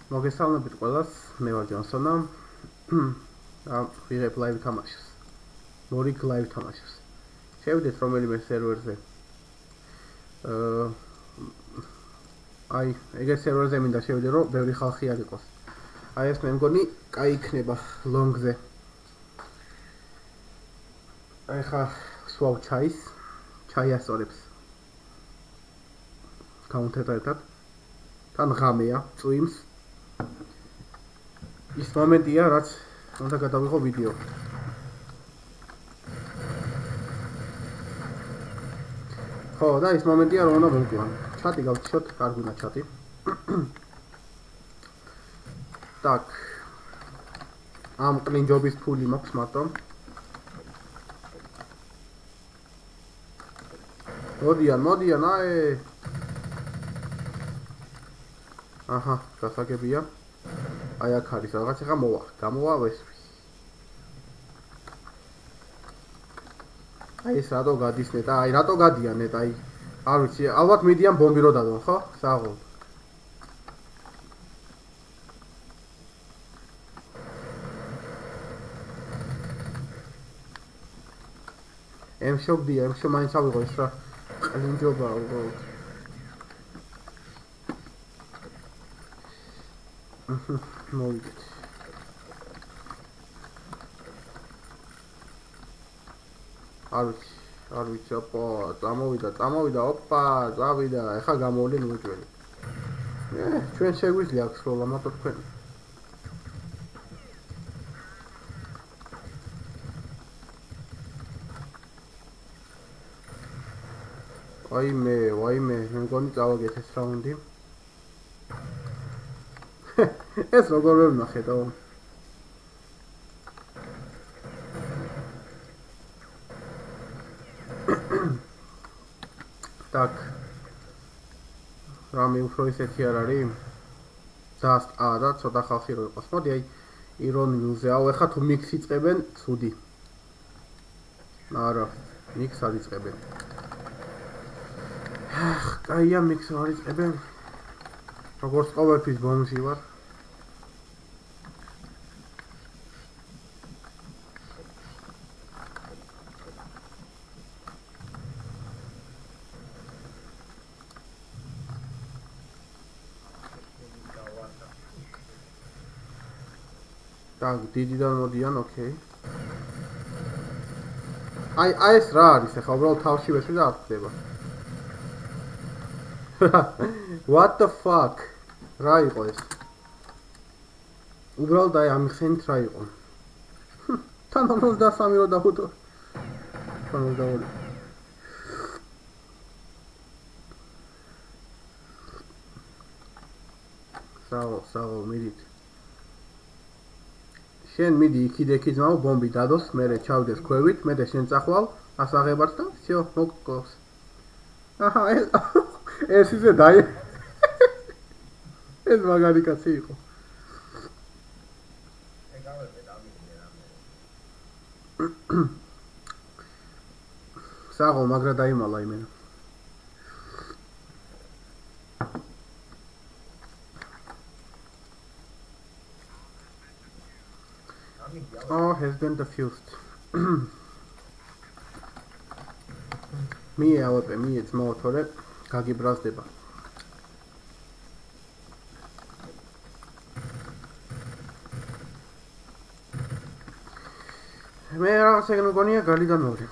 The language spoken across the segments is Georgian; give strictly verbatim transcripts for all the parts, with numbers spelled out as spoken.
მოგესალმებით ყველას, მე ვარ ჯონსონა. და ვიღებ live თამაშს. მორიგ live თამაშს. შევიდეთ რომელიმე სერვერზე. აა აი, ეგრე სერვერზე მინდა შევიდე, რომ ბევრი ხალხი არ იყოს. აი ეს მე მგონი, კაი იქნება ლონგზე. აი ხა სვავ ჩაის, ჩაი ასწორებს. კაუნტერთან. თან ღამეა, წვიმს. ის მომენტია, რაც უნდა გადავიღო ვიდეო. ხო, და ის მომენტია, რომ უნდა მოვკლან. ჩატი გავჩიოთ, კარგუნა ჩატი. так. ამ კლინჯობის ფული მაქვს მარტო. მოდიან, მოდიან, აი. აჰა, გასაგებია. აი აქ არის რაღაც ახლა მოვა, გამოვა ვესვი. აი ეს რატო გადის ნეტა? აი რატო გადიან ნეტა? აი არ ვიცი, ალბათ მიდიან ბომბი რო დადონ, ხო? საღოლ. ემ შოკდია, ემ შო მაინც ავიღო ეს რა ყლინჯობა უბრალოდ. მოვიდეთ. არ ვიცი, არ ვიცი, ოპა, წამოვიდა, წამოვიდა, ოპა, წავიდა, ეხა გამოვლენ უჯველი. ე, ჩვენ შეგვიძლია აქ სროლა, მარტო თქვენ. ვაიმე, ვაიმე, მე მგონი წავაგეთ ეს რაუნდი. ეს როგორ ვერ ნახეთო? так. რამე უფრო ისეთი არ არის? just ა და ცოტა ხალხი რო იყოს. მოდი აი ირონიულზე აუ ეხა თუ მიქსი იწყებენ, ცუდი. არა, მიქსს არ იწყებენ. ახ, კაია მიქსს არ იწყებენ. როგორც ყოველთვის ბომში ვარ. так, დიდიდან მოდიან, ოკეი. აი, აი ეს რა არის ახლა, უბრალოდ თავში ვეშვი და არ ხდება. What the fuck? რა იყო ეს? უბრალოდ აი ამ ხენით რა იყო? თან ოცდასამი რო დავუდო. თან ოცდაორი. საო, საო, მიდით. შენ მიდი იქიდე-იქი ძმაო, ბომბი დადოს, მერე ჩავდეს ქვევით, მერე შენ წახვალ, ასაღებად და всё, მოგკლავს. აჰა, ეს ეს ისე დაი. ეს მაგარი კაცი იყო. საღო, მაგრა დაიმალა იმენა. Oh, has been defused. მie ავეპე, მie ძმაოთორე, გაგიბრაზდება. მე რაღაც ეგ მგონია გალიდან მოვიდე.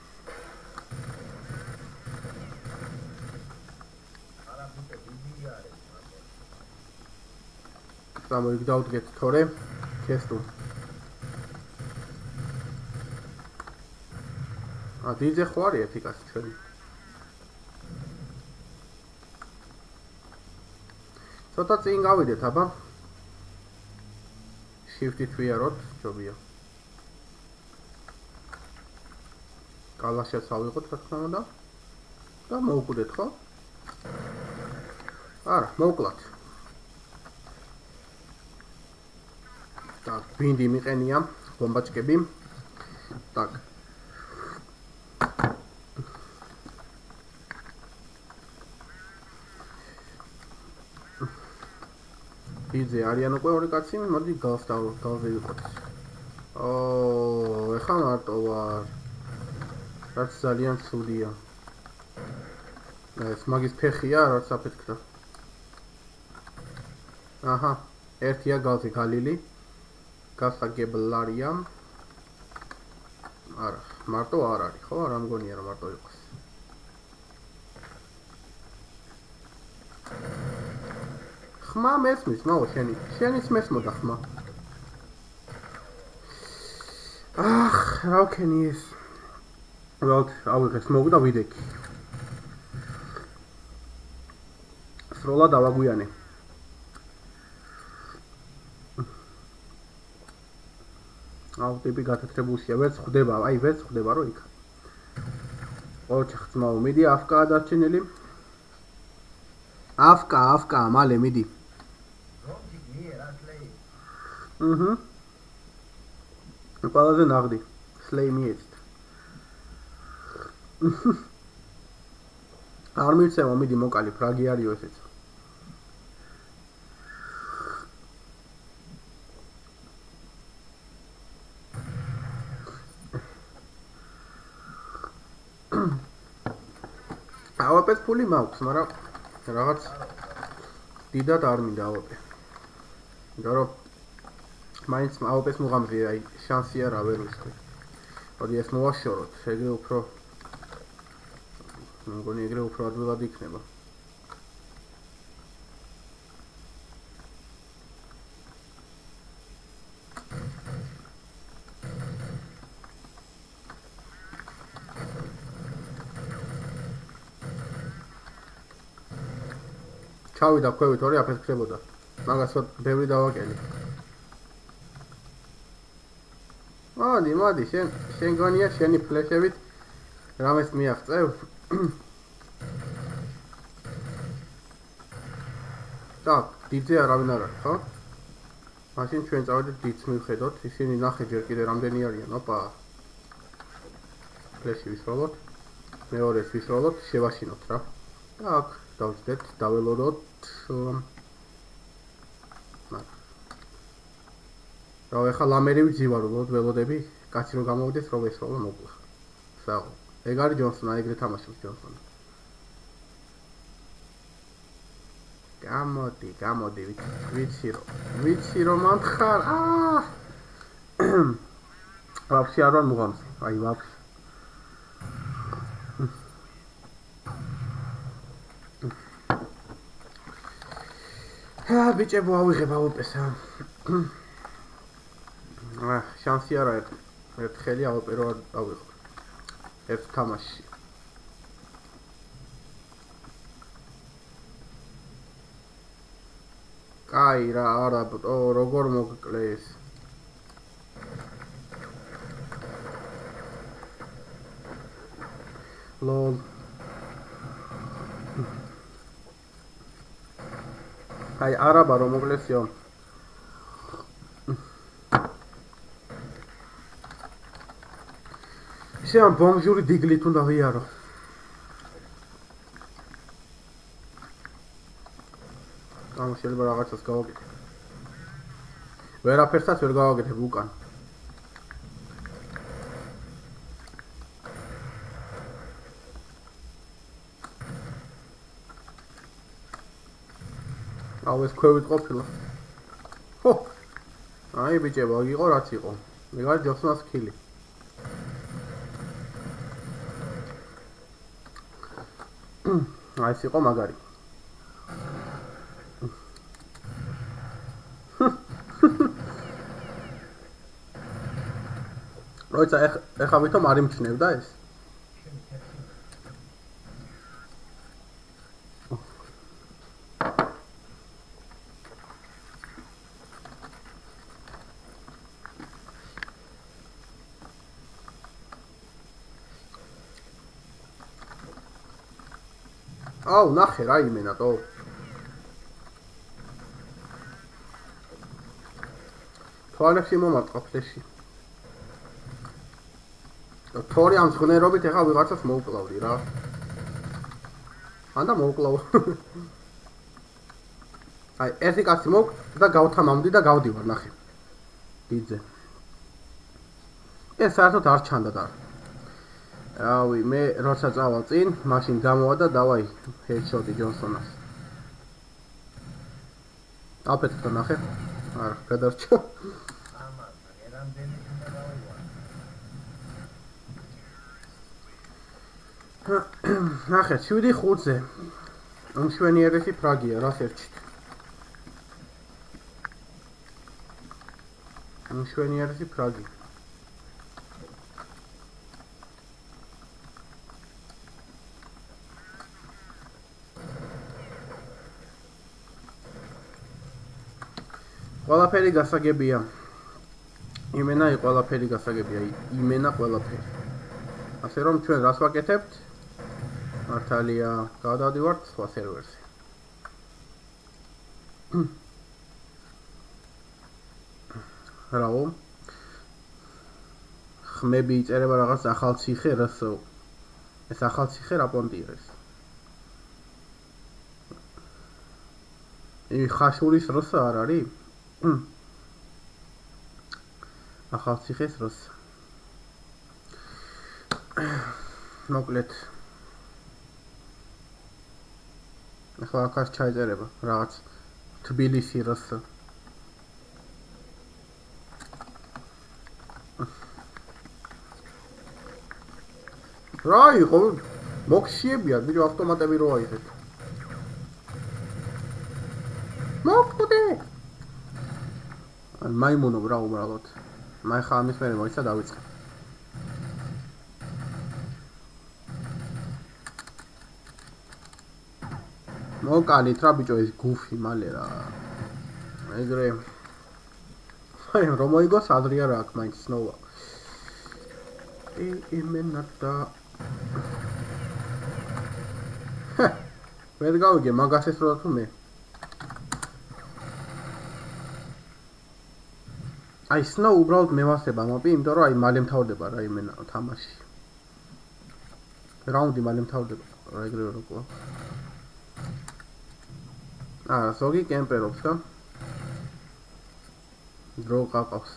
სამოიგ დავდგეთ თორე, ქესტუ. ა დიძე ხო არის ეთიკას ჩვენი. ცოტა წინ გავიდეთ, აბა. Shift-ით ვიაროთ, ჯობია. კალაშიც ავიღოთ, რა თქმა უნდა. და მოვკვდეთ, ხო? არა, მოვკლათ. так, ბინდი მიყენია, ბომბაჭკები. так. დიდზე არიან უკვე ორი კაცი, მოდი გალს გალზე ვიყოთ. ო, ეხლა მარტო ვარ. რაც ძალიან ცუდია. ეს მაგის ფეხია, რაც აფეთქდა. აჰა, ერთია გალზე გალილი. გასაგებლარია. არა, მარტო არ არის, ხო? არ ამგონია რომ მარტო იყოს. ხმა მესმის, მაო შენი. შენიც მესმოდა ხმა. ახ, რა ვქენი ეს? ვალთ, ავიღეს მოგდა ვიდექი. სროლა დავაგვიანე. აუ, ტიპი გათეთრებულშია, ვერც ხვდება, აი ვერც ხვდება რო იქ. ოჩ ხმაო, მიდი აფკა დარჩენილი. აფკა, აფკა, მალე მიდი. აჰა. ყველაზე ნაღდი. სლეი მიეცით. არ მიცემა, მიდი მოკალი, ფრაგი არისო ესეც. ავაპეს ფული მაქვს, მაგრამ რაღაც დიდად არ მინდა ავაპე. იმიტომ მაინც ავაპეს მუღამზე აი შანსი არა ვერ ვისწრე. მოდი ეს მოვაშოროთ, ეგრე უფრო მგონი ეგრე უფრო ადვილად იქნება. ჩავიდა ქვევით ორი აფეთქებოდა. მაგას ბევრი დავაკელი. მოდი, მოდი, შენ შენ გონია შენი ფლეშებით რამეს მიაღწევ? так, დიდზე არავინ არ არის, ხო? მაშინ ჩვენ წავედით დიდს მივხედოთ, ისინი ნახე ჯერ კიდე რამდენი არიან, ოპა. ფლეში ვისროლოთ. მეორეს ვისროლოთ, შევაშინოთ რა. так, დავწდეთ, დაველოდოთ. რა ეხლა ლამერი ვიძივარულოთ, ველოდები, კაცი რომ გამოვიდეს, რომ ესროლა მოკლა. საო. ეგ არის ჯონსონი, ეგრე თამაშობს ჯონსონი. გამოდი, გამოდი, ვიცი რომ, ვიცი რომ ამხარ. აა! ვაფშე არ ვარ მუღამს, აი ვაფშე. აა, ბიჭებო, ავიღებ ავოპესა. აა, შანსი არ არის. ერთხელი ავოპერო ავიღო. ერთ თამაში. კაი რა, არა, როგორ მოგკლეს. ლოლ. აი, არაბა რომ მოკლესიო. ისე ამ ბონჟური დიგლით უნდა ვიარო. ამ შეიძლება რაღაცას გავაკეთე. ვერაფერსაც ვერ გავაკეთებ უკან. აუ ეს ქვევით ყოფილა. ხო. აი ბიჭებო, იყო რაც იყო. მეგარი ჯოსნას ქილი. აი ეს იყო მაგარი. როცა ეხა ვითომ არ იმჩნევდა ეს? აუ, ნახე რა იმენატო. თვალებში მომარტყა ფლეში. თორი ამ ზღნერობით ეხა ვიღაცას მოუკლავდი რა. ანდა მოუკლავ. აი ერთი კაცი მოვკ და გავთამამდი და გავდივარ ნახე დიდზე ეს საერთოდ არ ჩანდა და რავი მე როცა წავალ წინ მაშინ გამოვა და დავაი ჰედშოტი ჯონსონას აფეთქდა ნახე არა გადარჩა ნახე შვიდი ხუთზე უმშვენიერესი ფრაგია რას ერჩით უმშვენიერესი ფრაგი ყველაფერი გასაგებია იმენა ყველაფერი გასაგებია იმენა ყველაფერი ასე რომ ჩვენ რას ვაკეთებთ მართალია გადავდივართ სხვა სერვერზე რაო ხმები იწერება რაღაც ახალ ციხე რასო ეს ახალ ციხე რა პონტია ეს ი ხაშურის როსა არ არის ახალ ციხეს როს მოკლედ ახლა აქაც ჩაიწერება რაღაც თბილისი როს რა იყო მოქშიებია ბიჭო ავტომატები რო აიღეთ მოკვდე მაიმუნო რა უბრალოდ მაი ხა ამის მერე მოიცა დავიწყე მოკალით რა ბიჭო ეს გუფი მალე რა ეგრე აი რომ მოიგოს ადრე არა აქ მაინც სნოვა ე იმენა და ვერ გავიგე მაგას ეს რა თუ მე აი სნო უბრალოდ მევასება მოპი იმიტომ რომ აი მალე მთავრდება რა იმენა თამაში რაუნდი მალე მთავრდება რა ეგრევე როგორ აა ზოგი კემპერობს და დრო ყავს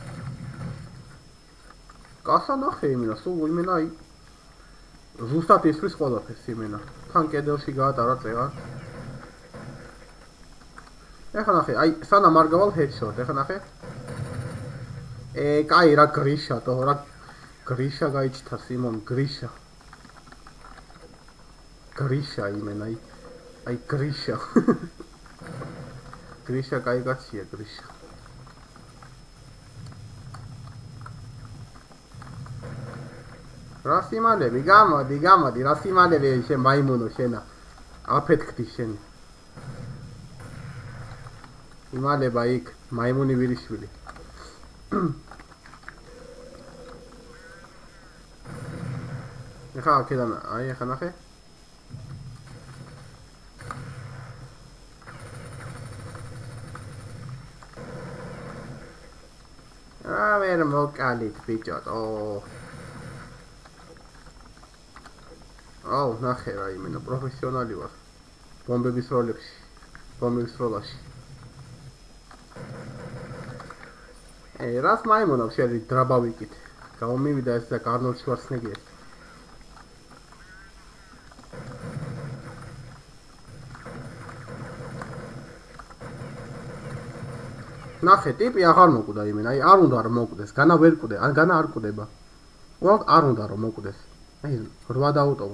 კასა ნახე იმენა სულ იმენა აი ზუსტად ისრის ყველაფერს იმენა თან კედელში გაატარა წეღა ეხლა ნახე აი სანამ არ გავალ ჰედშოტ ეხლა ნახე ე კაი რა გრიშა თო რა გრიშა გაიჩთა სიმონ გრიშა გრიშა იმენა აი აი გრიშა გრიშა კაი კაცია გრიშა რა სიმალები გამოდი გამოდი რა სიმალები შენ მაიმუნო შენა აფეთქდი შენ იმალება იქ მაიმუნი ვირიშვილი ეხლა აქედან აი ეხლა ნახე რა ვერ მოკალით ბიჭო აუ ნახე რა იმენა პროფესიონალი ვარ ბომბების როლებში ბომბების როლაში ე რას მაიმუნა შენ დრაბავიკით გამომივიდა ეს და კარნოლ შვარცნეგერი ნახე ტიპი აღარ მოკვდა იმენ აი არ უნდა რომ მოკვდეს განა ვერ კვდე ან განა არ კვდება უბრალოდ არ უნდა რომ მოკვდეს აი რვა დაუტოვე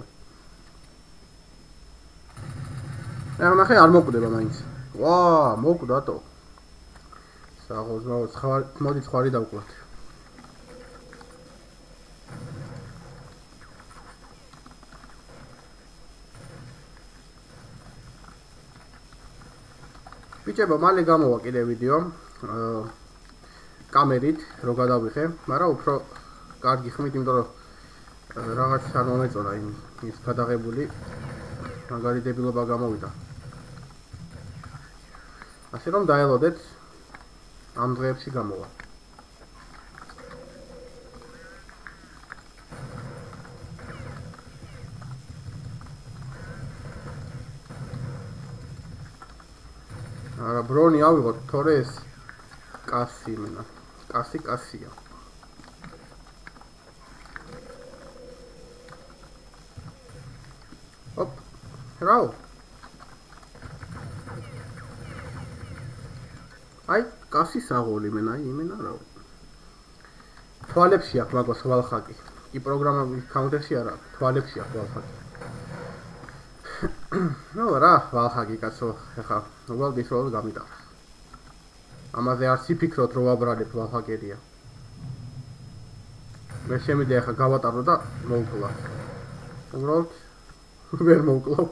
ეხლა ნახე არ მოკვდება მაინც ვა მოკვდათო საღოძრაო ხარ მოდი ცხარი დავკვათ ბიჭებო მალე გამოვა კიდე ვიდეო კამერით რო გადავიხე მაგრამ უფრო კარგი ხმით იმიტომ რომ რაღაც არ მომეწონა იმ ის გადაღებული მაგარი დებილობა გამოვიდა ასე რომ დაელოდეთ ამ დღეებში გამოვა არა ბრონი ავიღოთ, თორე ეს კასი იმენა. კასი კასია. ოპ. რაო? აი, კასი საღოლი იმენა, აი იმენა რაო. თვალებში აქვს მაგას ვალხაკი. კი პროგრამების კაუნტერში არა, თვალებში აქვს ვალხაკი. ნუ რა, ვალხაკი კაცო, ეხა უბრალოდ ისროლ გამიტანს. ამაზე არ სიფიქროთ რომ ვაბრალებ ვალხაკერია. მე შემიძლია ეხა გავატარო და მოვკლა. უბრალოდ ვერ მოვკლავ.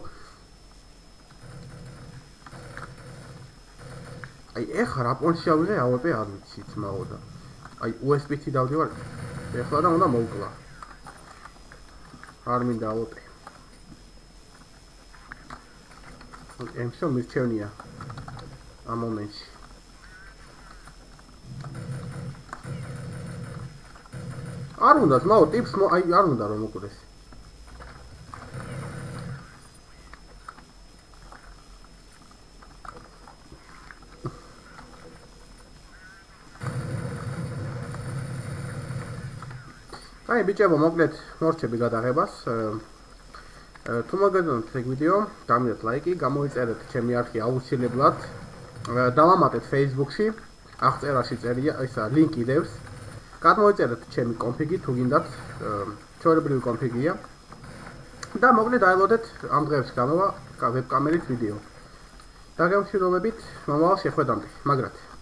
აი ეხა რა პონში ავიღე ავეპე არ ვიცი ძმაო და აი U S B-ით დავდივარ ეხლა და უნდა მოვკლა არ მინდა ავეპე ემსო მირჩევნია ამ მომენტში არ უნდა ძმაო ტიპს აი არ უნდა რომ მოკვდეს აი ბიჭებო მოკლედ მორჩები გადაღებას თუ მოგეძნოთ ეს ვიდეო დამიდეთ ლაიკი გამოიწერეთ ჩემი არხი აუცილებლად დავამატეთ Facebook-ში აღწერაში წერია ისა ლინკი დევს გადმოიწერეთ ჩემი კონფიგი თუ გინდათ ჩვეულებრივი კონფიგია და მოკლედ დაელოდეთ ამ დღეებში გამოვა ვებკამერით ვიდეო დაგემშვიდობებით მომავალ შეხვედრამდე მაგრად